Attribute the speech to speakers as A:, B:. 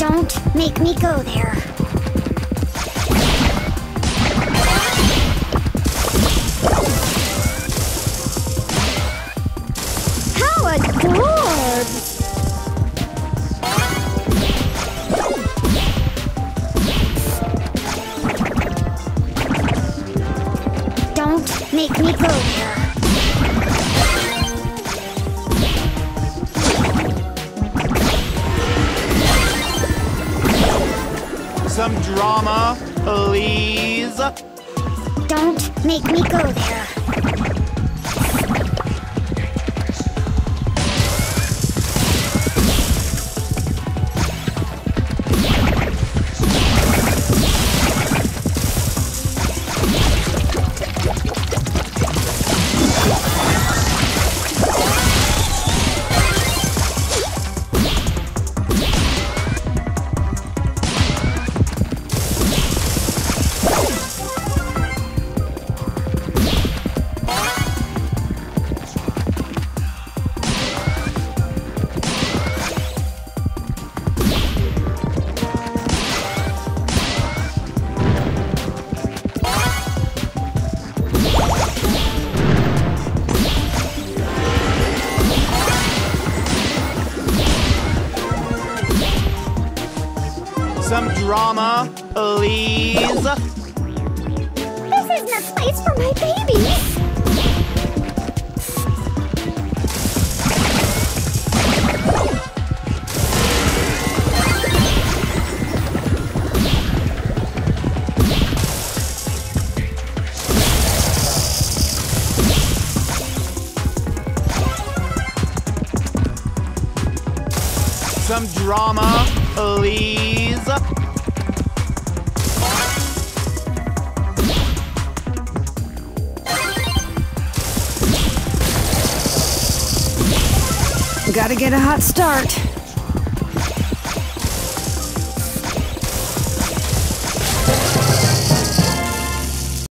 A: Don't make me go there. How adorbs! Don't make me go there.
B: Some drama, please.
A: Don't make me go there.
B: Some drama, please.
A: This isn't a place for my babies!
B: Some drama, please.
C: Gotta get a hot start.